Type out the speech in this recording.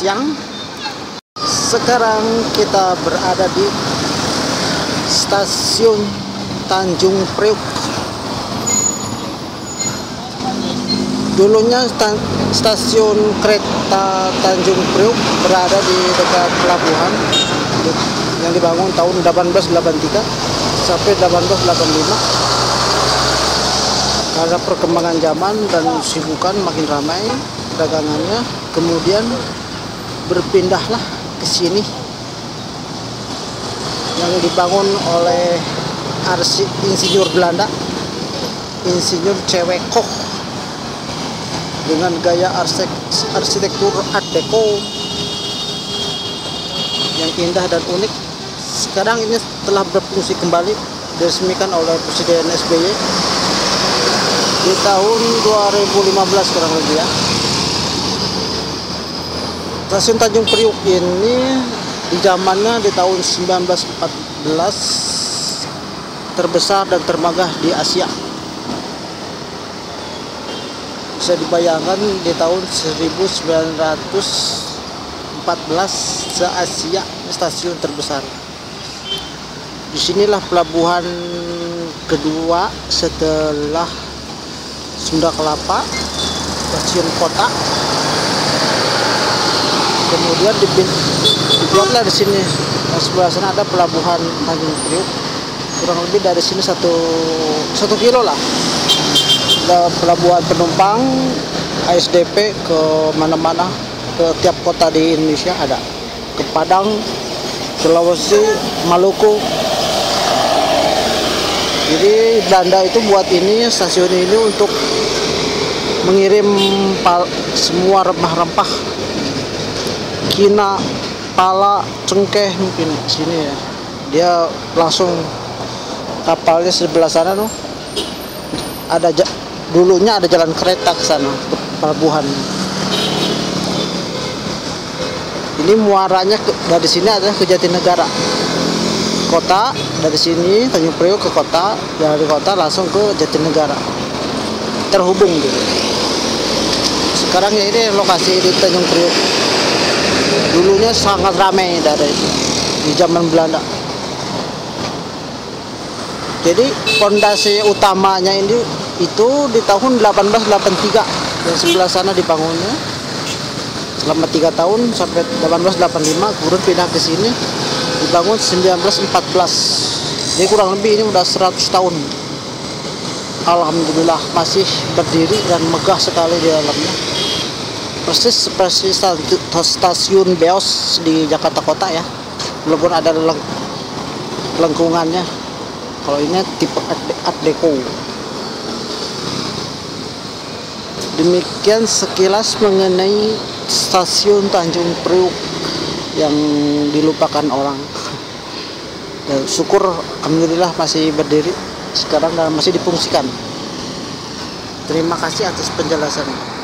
siang. Sekarang kita berada di stasiun Tanjung Priok. Dulunya stasiun kereta Tanjung Priok berada di dekat pelabuhan yang dibangun tahun 1883 sampai 1885. Karena perkembangan zaman dan sibukan makin ramai dagangannya, kemudian berpindahlah ke sini yang dibangun oleh insinyur Belanda, Insinyur C.W. Koch, dengan gaya arsitektur Art Deco yang indah dan unik. Sekarang ini telah berfungsi kembali, diresmikan oleh Presiden SBY di tahun 2015 kurang lebih ya. Stasiun Tanjung Priok ini di zamannya di tahun 1914 terbesar dan termegah di Asia. Bisa dibayangkan di tahun 1914 se-Asia stasiun terbesar. Disinilah pelabuhan kedua setelah Sunda Kelapa, stasiun kota. Kemudian dibuatlah di sini. Nah, sebelah sana ada pelabuhan Tanjung Priok. Kurang lebih dari sini satu kilo lah. Ada pelabuhan penumpang ASDP ke mana-mana, ke tiap kota di Indonesia ada. Ke Padang, Sulawesi, Maluku. Jadi Belanda itu buat ini stasiun ini untuk mengirim semua rempah-rempah, kina, pala, cengkeh mungkin sini ya. Dia langsung kapalnya sebelah sana tuh. Dulunya ada jalan kereta ke sana ke pelabuhan. Ini muaranya dari sini adalah ke Jatinegara. Kota dari sini Tanjung Priok ke kota, dari kota langsung ke Jatinegara, terhubung gitu. Sekarang ya ini lokasi di Tanjung Priok. Dulunya sangat ramai di zaman Belanda. Jadi fondasi utamanya ini itu di tahun 1883 yang sebelah sana dibangunnya selama 3 tahun sampai 1885, kemudian pindah ke sini dibangun 1914. Jadi kurang lebih ini udah 100 tahun. Alhamdulillah masih berdiri dan megah sekali di dalamnya. Persis seperti stasiun Beos di Jakarta Kota ya, walaupun ada lengkungannya. Kalau ini tipe Art Deco. Demikian sekilas mengenai stasiun Tanjung Priok yang dilupakan orang. Dan syukur alhamdulillah masih berdiri sekarang dan masih difungsikan. Terima kasih atas penjelasannya.